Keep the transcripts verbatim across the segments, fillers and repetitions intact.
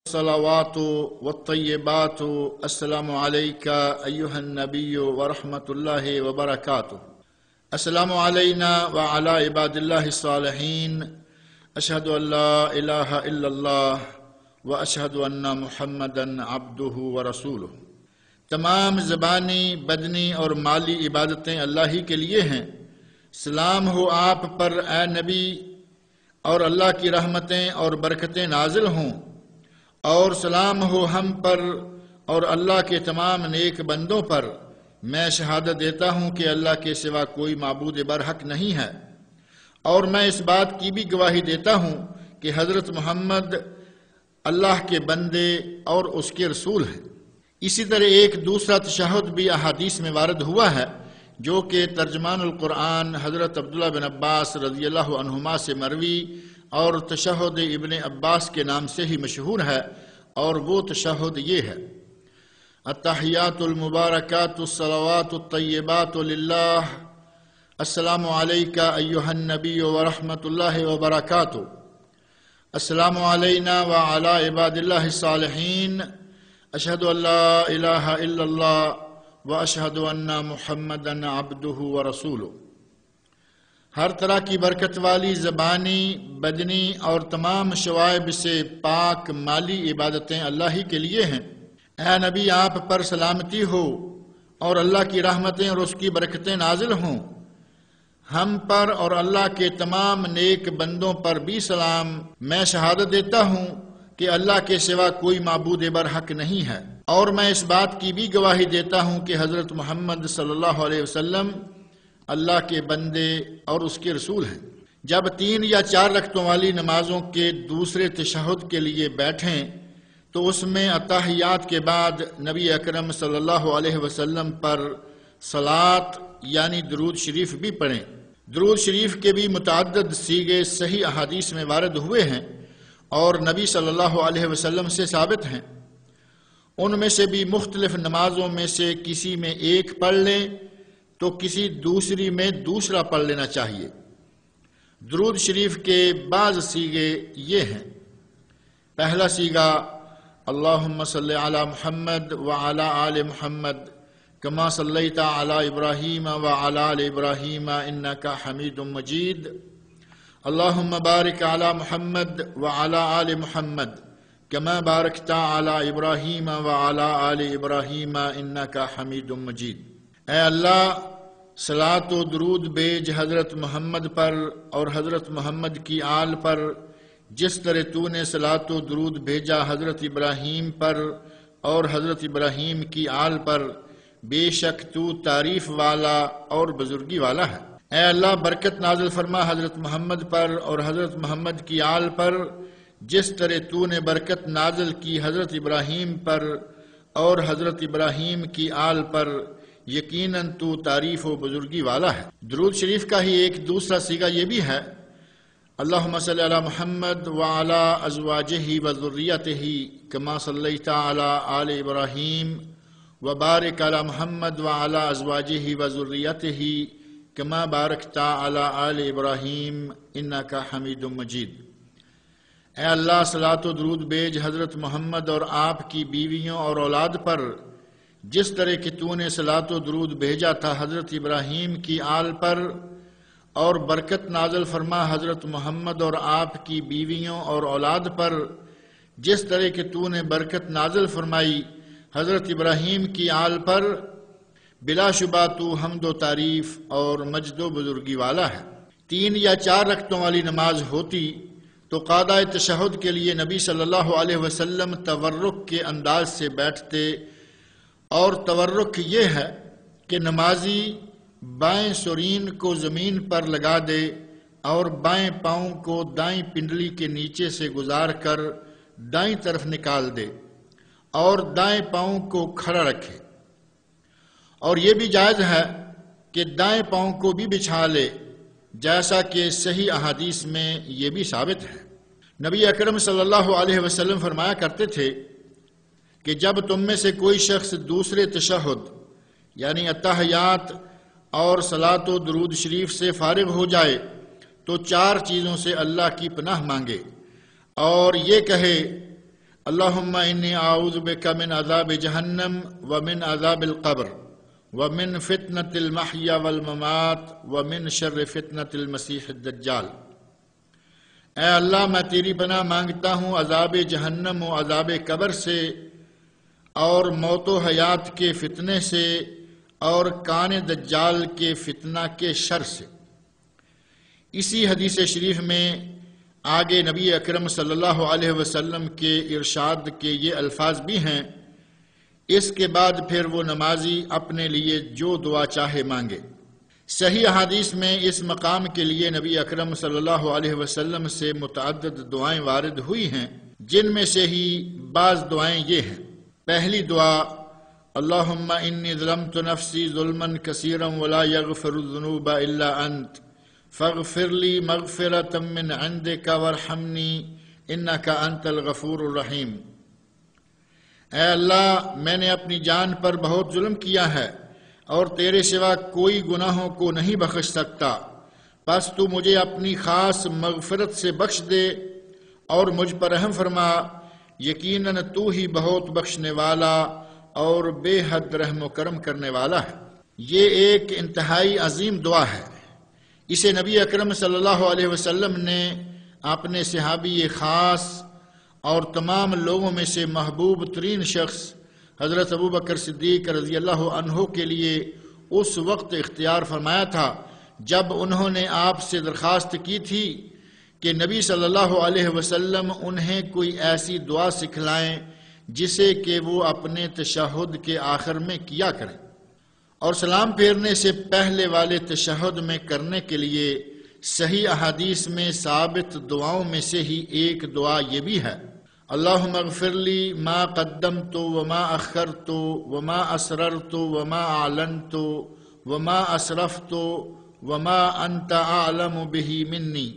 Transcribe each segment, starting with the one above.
الصلوات والطيبات السلام عليك أيها النبي ورحمة الله وبركاته. السلام علينا وعلى عباد الله الصالحين. أشهد أن لا إله إلا الله وأشهد أن محمدا عبده ورسوله. تمام زبانی، بدنی اور مالی عبادتیں اللہ ہی کے لیے ہیں۔ سلام ہو آپ پر اے نبی، اور اللہ کی رحمتیں اور برکتیں نازل ہوں، اور سلام ہو ہم پر اور اللہ کے تمام نیک بندوں پر۔ میں شہادت دیتا ہوں کہ اللہ کے سوا کوئی معبود برحق نہیں ہے، اور میں اس بات کی بھی گواہی دیتا ہوں کہ حضرت محمد اللہ کے بندے اور اس کے رسول ہیں۔ اسی طرح ایک دوسرا تشہد بھی احادیث میں وارد ہوا ہے، جو کہ ترجمان القرآن حضرت عبداللہ بن عباس رضی اللہ عنہما سے مروی اور تشہد ابن عباس کے نام سے ہی مشہور ہے، اور وہ تشہد یہ ہے: التحیات المبارکات الصلوات الطیبات للہ، السلام علیک ایہا النبی ورحمۃ اللہ وبرکاتہ، السلام علینا وعلی عباد اللہ الصالحین، اشہد ان لا الہ الا اللہ واشہد ان محمدا عبدہ ورسولہ۔ ہر طرح کی برکت والی زبانی، بدنی اور تمام شوائب سے پاک مالی عبادتیں اللہ ہی کے لیے ہیں۔ اے نبی، آپ پر سلامتی ہو اور اللہ کی رحمتیں اور اس کی برکتیں نازل ہوں۔ ہم پر اور اللہ کے تمام نیک بندوں پر بھی سلام۔ میں شہادت دیتا ہوں کہ اللہ کے سوا کوئی معبود برحق نہیں ہے، اور میں اس بات کی بھی گواہی دیتا ہوں کہ حضرت محمد صلی اللہ علیہ وسلم اللہ کے بندے اور اس کے رسول ہیں۔ جب تین یا چار رکعتوں والی نمازوں کے دوسرے تشہد کے لیے بیٹھیں تو اس میں اتحیات کے بعد نبی اکرم صلی اللہ علیہ وسلم پر صلاۃ یعنی درود شریف بھی پڑھیں۔ درود شریف کے بھی متعدد صیغے صحیح احادیث میں وارد ہوئے ہیں اور نبی صلی اللہ علیہ وسلم سے ثابت ہیں۔ ان میں سے بھی مختلف نمازوں میں سے کسی میں ایک پڑھ لیں تو کسی دوسری میں دوسرا پڑھ لینا چاہیے۔ درود شریف کے بعض صیغے یہ ہیں: پہلا صیغہ اللہم صلی علی محمد وعلی آل محمد کما صلیت علی ابراہیم وعلی آل ابراہیم انک حمید مجید، اللہم بارک علی محمد وعلی آل محمد کما بارکت علی ابراہیم وعلی آل ابراہیم انک حمید مجید۔ اے اللہ، صلاۃ و درود بیج حضرت محمد پر اور حضرت محمد کی آل پر، جس طرح تو نے صلاۃ و درود بھیجا حضرت ابراہیم پر اور حضرت ابراہیم کی آل پر، بے شک تو تعریف والا اور بزرگی والا ہے۔ اے اللہ، برکت نازل فرما حضرت محمد پر اور حضرت محمد کی آل پر، جس طرح تو نے برکت نازل کی حضرت ابراہیم پر اور حضرت ابراہیم کی آل پر، یقیناً تو تعریف و بزرگی والا ہے۔ درود شریف کا ہی ایک دوسرا صیغہ یہ بھی ہے: اللہم صلی علی محمد وعلی ازواجہ وذریتہ کما صلیت علی آل ابراہیم وبارک علی محمد وعلی ازواجہ وذریتہ کما بارکت علی آل ابراہیم انک حمید مجید۔ اے اللہ، صلاۃ و درود بیج حضرت محمد اور آپ کی بیویوں اور اولاد پر، جس طرح کہ تو نے صلاۃ و درود بھیجا تھا حضرت ابراہیم کی آل پر، اور برکت نازل فرما حضرت محمد اور آپ کی بیویوں اور اولاد پر، جس طرح کہ تو نے برکت نازل فرمائی حضرت ابراہیم کی آل پر، بلا شبہ تو حمد و تعریف اور مجد و بزرگی والا ہے۔ تین یا چار رکعتوں والی نماز ہوتی تو قادہ تشہد کے لیے نبی صلی اللہ علیہ وسلم تورک کے انداز سے بیٹھتے، اور تورک یہ ہے کہ نمازی بائیں سرین کو زمین پر لگا دے اور بائیں پاؤں کو دائیں پنڈلی کے نیچے سے گزار کر دائیں طرف نکال دے اور دائیں پاؤں کو کھڑا رکھے، اور یہ بھی جائز ہے کہ دائیں پاؤں کو بھی بچھا لے، جیسا کہ صحیح احادیث میں یہ بھی ثابت ہے۔ نبی اکرم صلی اللہ علیہ وسلم فرمایا کرتے تھے کہ جب تم میں سے کوئی شخص دوسرے تشہد یعنی اتحیات اور صلاۃ و درود شریف سے فارغ ہو جائے تو چار چیزوں سے اللہ کی پناہ مانگے، اور یہ کہے اللہم انی اعوذ بک من عذاب جہنم ومن عذاب القبر ومن فتنة المحیا والممات ومن شر فتنة المسیح الدجال۔ اے اللہ میں تیری پناہ مانگتا ہوں عذاب جہنم و عذاب قبر سے، اور موت و حیات کے فتنے سے، اور کان دجال کے فتنہ کے شر سے۔ اسی حدیث شریف میں آگے نبی اکرم صلی اللہ علیہ وسلم کے ارشاد کے یہ الفاظ بھی ہیں، اس کے بعد پھر وہ نمازی اپنے لیے جو دعا چاہے مانگے۔ صحیح احادیث میں اس مقام کے لیے نبی اکرم صلی اللہ علیہ وسلم سے متعدد دعائیں وارد ہوئی ہیں، جن میں سے ہی بعض دعائیں یہ ہیں۔ پہلی دعا، اللہم انی ظلمت نفسی ظلما کثیرا ولا یغفر الذنوب الا انت فاغفر لی مغفرۃ من عندک وارحمنی انک انت الغفور الرحیم۔ اے اللہ، میں نے اپنی جان پر بہت ظلم کیا ہے اور تیرے سوا کوئی گناہوں کو نہیں بخش سکتا، پس تو مجھے اپنی خاص مغفرت سے بخش دے اور مجھ پر رحم فرما، یقیناً تو ہی بہت بخشنے والا اور بے حد رحم و کرم کرنے والا ہے۔ یہ ایک انتہائی عظیم دعا ہے۔ اسے نبی اکرم صلی اللہ علیہ وسلم نے اپنے صحابی خاص اور تمام لوگوں میں سے محبوب ترین شخص حضرت ابوبکر صدیق رضی اللہ عنہ کے لیے اس وقت اختیار فرمایا تھا جب انہوں نے آپ سے درخواست کی تھی کہ نبی صلی اللہ علیہ وسلم انہیں کوئی ایسی دعا سکھلائیں جسے کہ وہ اپنے تشہد کے آخر میں کیا کریں، اور سلام پھیرنے سے پہلے والے تشہد میں کرنے کے لیے صحیح احادیث میں ثابت دعاؤں میں سے ہی ایک دعا یہ بھی ہے، اللہم اغفر لی ما قدمت وما اخرت وما اسررت وما اعلنت وما اسرفت وما انت اعلم به منی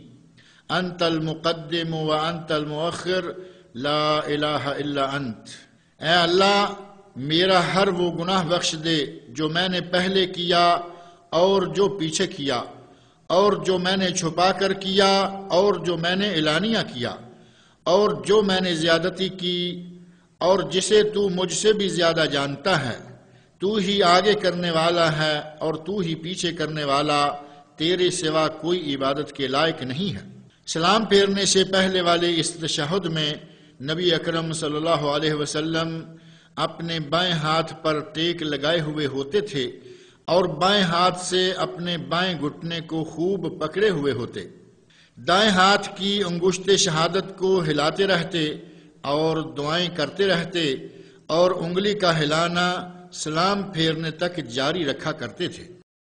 انت المقدم وانت المؤخر لا الہ الا انت۔ اے اللہ، میرا ہر وہ گناہ بخش دے جو میں نے پہلے کیا اور جو پیچھے کیا، اور جو میں نے چھپا کر کیا اور جو میں نے اعلانیہ کیا، اور جو میں نے زیادتی کی اور جسے تو مجھ سے بھی زیادہ جانتا ہے۔ تو ہی آگے کرنے والا ہے اور تو ہی پیچھے کرنے والا، تیرے سوا کوئی عبادت کے لائق نہیں ہے۔ سلام پھیرنے سے پہلے والے اس تشہد میں نبی اکرم صلی اللہ علیہ وسلم اپنے بائیں ہاتھ پر ٹیک لگائے ہوئے ہوتے تھے اور بائیں ہاتھ سے اپنے بائیں گھٹنے کو خوب پکڑے ہوئے ہوتے، دائیں ہاتھ کی انگشت شہادت کو ہلاتے رہتے اور دعائیں کرتے رہتے، اور انگلی کا ہلانا سلام پھیرنے تک جاری رکھا کرتے تھے۔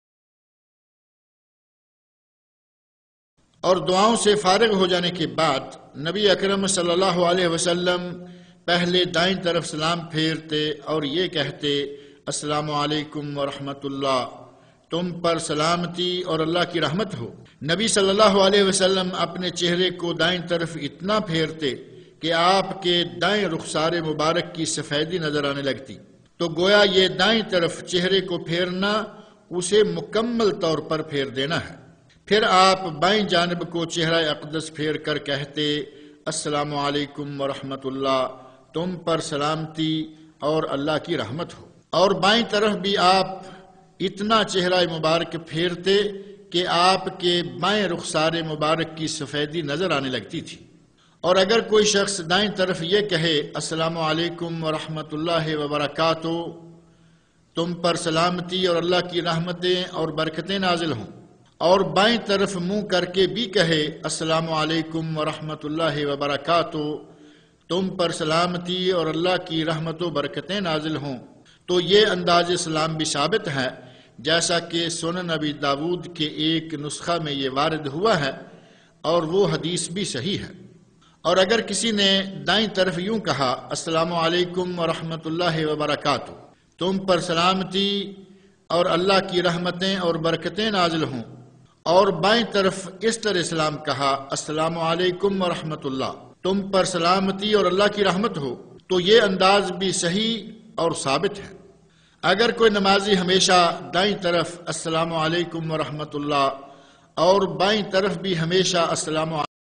اور دعاؤں سے فارغ ہو جانے کے بعد نبی اکرم صلی اللہ علیہ وسلم پہلے دائیں طرف سلام پھیرتے اور یہ کہتے، السلام علیکم ورحمۃ اللہ، تم پر سلامتی اور اللہ کی رحمت ہو۔ نبی صلی اللہ علیہ وسلم اپنے چہرے کو دائیں طرف اتنا پھیرتے کہ آپ کے دائیں رخسار مبارک کی سفیدی نظر آنے لگتی، تو گویا یہ دائیں طرف چہرے کو پھیرنا اسے مکمل طور پر پھیر دینا ہے۔ پھر آپ بائیں جانب کو چہرہ اقدس پھیر کر کہتے، السلام علیکم ورحمۃ اللہ، تم پر سلامتی اور اللہ کی رحمت ہو۔ اور بائیں طرف بھی آپ اتنا چہرہ مبارک پھیرتے کہ آپ کے بائیں رخسار مبارک کی سفیدی نظر آنے لگتی تھی۔ اور اگر کوئی شخص دائیں طرف یہ کہے، السلام علیکم ورحمۃ اللہ وبرکاتہ، تم پر سلامتی اور اللہ کی رحمتیں اور برکتیں نازل ہوں، اور بائیں طرف منہ کر کے بھی کہے، السلام علیکم ورحمۃ اللہ وبرکاتہ، تم پر سلامتی اور اللہ کی رحمت و برکتیں نازل ہوں، تو یہ انداز سلام بھی ثابت ہے، جیسا کہ سنن نبی داود کے ایک نسخہ میں یہ وارد ہوا ہے، اور وہ حدیث بھی صحیح ہے۔ اور اگر کسی نے دائیں طرف یوں کہا، السلام علیکم ورحمۃ اللہ وبرکاتہ، تم پر سلامتی اور اللہ کی رحمتیں اور برکتیں نازل ہوں، اور بائیں طرف اس طرح سلام کہا، السلام علیکم ورحمۃ اللہ، تم پر سلامتی اور اللہ کی رحمت ہو، تو یہ انداز بھی صحیح اور ثابت ہے۔ اگر کوئی نمازی ہمیشہ دائیں طرف السلام علیکم ورحمۃ اللہ اور بائیں طرف بھی ہمیشہ السلام